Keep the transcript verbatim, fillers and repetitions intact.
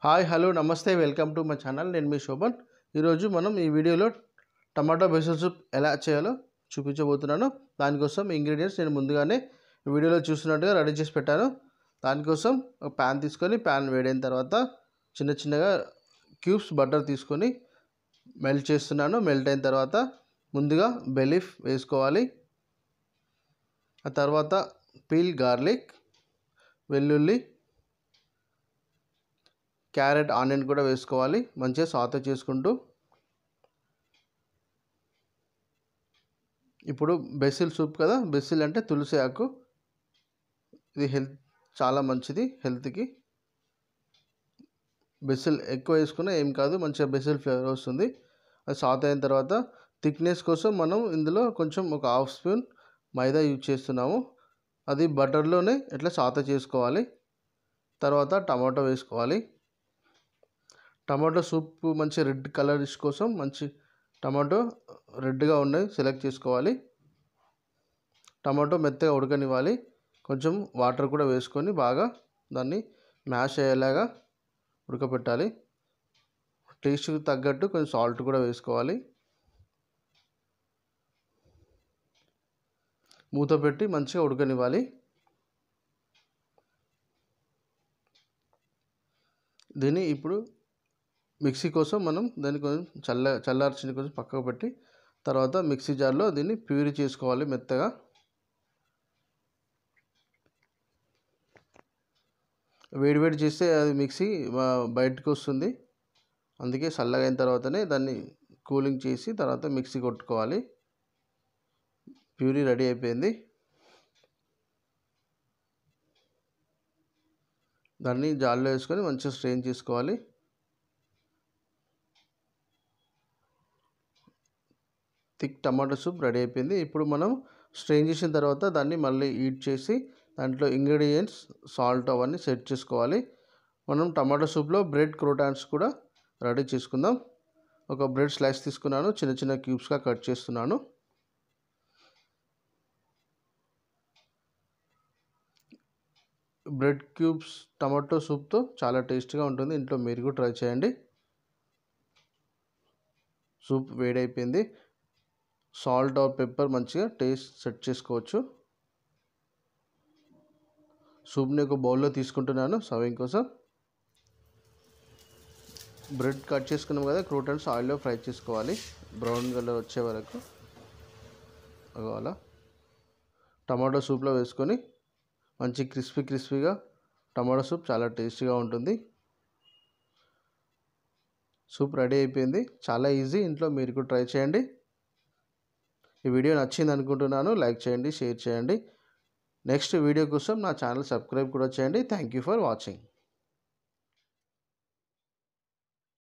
Hi hello నమస్తే welcome to my channel. నేను మీ శోభన్. ఈరోజు మనం ఈ వీడియోలో టమాటో బేసిల్ సూప్ ఎలా చేయాలో చూపించబోతున్నాను. దానికోసం ఇంగ్రీడియంట్స్ నేను ముందుగానే వీడియోలో చూస్తున్నట్టుగా రెడీ చేసి పెట్టాను. దానికోసం ఒక ప్యాన్ తీసుకొని ప్యాన్ వేడైన తర్వాత చిన్న చిన్నగా క్యూబ్స్ బటర్ తీసుకొని మెల్ట్ చేస్తున్నాను. మెల్ట్ అయిన తర్వాత ముందుగా బే లీఫ్ వేసుకోవాలి. ఆ తర్వాత పీల్ గార్లిక్, వెల్లుల్లి, క్యారెట్, ఆనియన్ కూడా వేసుకోవాలి. మంచిగా సాతే చేసుకుంటూ ఇప్పుడు బేసిల్ సూప్ కదా, బేసిల్ అంటే తులసి ఆకు. ఇది హెల్త్ చాలా మంచిది హెల్త్కి. బేసిల్ ఎక్కువ వేసుకున్నా ఏం కాదు, మంచిగా బేసిల్ ఫ్లేవర్ వస్తుంది. అది సాతే అయిన తర్వాత థిక్నెస్ కోసం మనం ఇందులో కొంచెం ఒక హాఫ్ స్పూన్ మైదా యూజ్ చేస్తున్నాము. అది బటర్లోనే ఇట్లా సాతే చేసుకోవాలి. తర్వాత టమాటో వేసుకోవాలి. టమాటో సూప్ మంచి రెడ్ కలర్ కోసం మంచి టమాటో రెడ్గా ఉన్నాయి సెలెక్ట్ చేసుకోవాలి. టమాటో మెత్తగా ఉడకనివ్వాలి. కొంచెం వాటర్ కూడా వేసుకొని బాగా దాన్ని మ్యాష్ అయ్యేలాగా ఉడకపెట్టాలి. టేస్ట్కి తగ్గట్టు కొంచెం సాల్ట్ కూడా వేసుకోవాలి. మూత పెట్టి మంచిగా ఉడకనివ్వాలి. దీన్ని ఇప్పుడు మిక్సీ కోసం మనం దాన్ని కొంచెం చల్ల చల్లార్చిన కొంచెం పక్కకు పెట్టి తర్వాత మిక్సీ జార్లో దీన్ని ప్యూరీ చేసుకోవాలి మెత్తగా. వేడివేడి చేస్తే అది మిక్సీ బయటకు వస్తుంది. అందుకే చల్లగా అయిన తర్వాతనే దాన్ని కూలింగ్ చేసి తర్వాత మిక్సీ కొట్టుకోవాలి. ప్యూరీ రెడీ అయిపోయింది. దాన్ని జార్లో వేసుకొని మంచిగా స్ట్రెయిన్ చేసుకోవాలి. థిక్ టమాటో సూప్ రెడీ అయిపోయింది. ఇప్పుడు మనం స్ట్రెయిన్ చేసిన తర్వాత దాన్ని మళ్ళీ హీట్ చేసి దాంట్లో ఇంగ్రీడియంట్స్ సాల్ట్ అవన్నీ సెట్ చేసుకోవాలి. మనం టమాటో సూప్లో బ్రెడ్ క్రోటాన్స్ కూడా రెడీ చేసుకుందాం. ఒక బ్రెడ్ స్లైస్ తీసుకున్నాను, చిన్న చిన్న క్యూబ్స్గా కట్ చేస్తున్నాను. బ్రెడ్ క్యూబ్స్ టమాటో సూప్తో చాలా టేస్టీగా ఉంటుంది. ఇంట్లో మీరు కూడా ట్రై చేయండి. సూప్ వేడైపోయింది. సాల్ట్ ఆర్ పెప్పర్ మంచిగా టేస్ట్ సెట్ చేసుకోవచ్చు. సూప్ని ఒక బౌల్లో తీసుకుంటున్నాను సర్వింగ్ కోసం. బ్రెడ్ కట్ చేసుకున్నాం కదా, క్రోటన్స్ ఆయిల్లో ఫ్రై చేసుకోవాలి బ్రౌన్ కలర్ వచ్చే వరకు. అలా టమాటో సూప్లో వేసుకొని మంచి క్రిస్పీ క్రిస్పీగా టమాటో సూప్ చాలా టేస్టీగా ఉంటుంది. సూప్ రెడీ అయిపోయింది. చాలా ఈజీ, ఇంట్లో మీరు కూడా ట్రై చేయండి. ఈ వీడియో నచ్చింది అనుకుంటున్నాను. లైక్ చేయండి, షేర్ చేయండి. నెక్స్ట్ వీడియో కోసం నా ఛానల్ సబ్స్క్రైబ్ కూడా చేయండి. Thank you for watching.